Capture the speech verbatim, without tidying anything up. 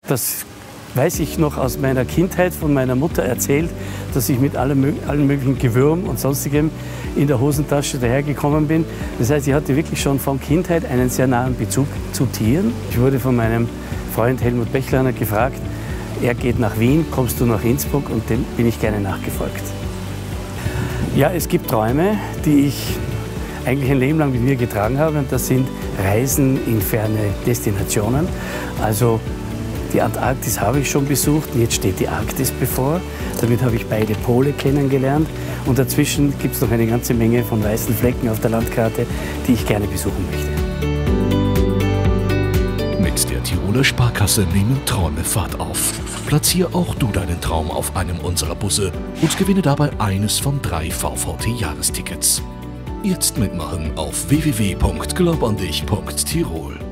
Das weiß ich noch aus meiner Kindheit von meiner Mutter erzählt, dass ich mit allem, allen möglichen Gewürm und sonstigem in der Hosentasche dahergekommen bin. Das heißt, ich hatte wirklich schon von Kindheit einen sehr nahen Bezug zu Tieren. Ich wurde von meinem Freund Helmut Bechlaner gefragt, er geht nach Wien, kommst du nach Innsbruck? Und dem bin ich gerne nachgefolgt. Ja, es gibt Träume, die ich eigentlich ein Leben lang mit mir getragen habe. Und das sind Reisen in ferne Destinationen. Also die Antarktis habe ich schon besucht, jetzt steht die Arktis bevor. Damit habe ich beide Pole kennengelernt. Und dazwischen gibt es noch eine ganze Menge von weißen Flecken auf der Landkarte, die ich gerne besuchen möchte. Mit der Tiroler Sparkasse nehmen Träume Fahrt auf. Platziere auch du deinen Traum auf einem unserer Busse und gewinne dabei eines von drei V V T-Jahrestickets. Jetzt mitmachen auf w w w punkt glaubandich punkt tirol.